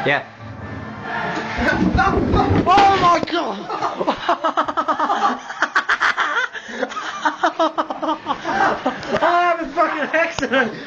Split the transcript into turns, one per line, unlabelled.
Yeah.
Oh my god!
I have a fucking accident!